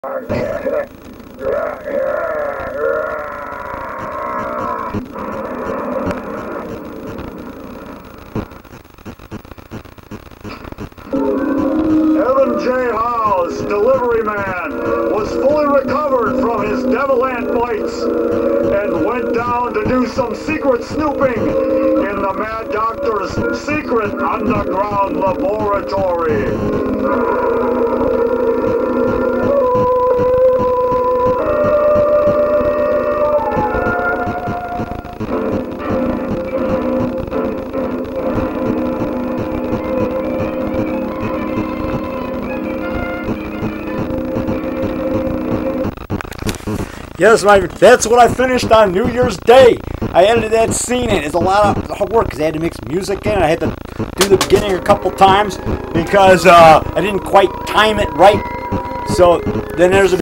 Evan J. Howe's delivery man was fully recovered from his devil ant bites and went down to do some secret snooping in the Mad Doctor's secret underground laboratory. Yes, that's what I finished on New Year's Day. I edited that scene in. It's a lot of work because I had to mix music in. I had to do the beginning a couple times because I didn't quite time it right. So then there's a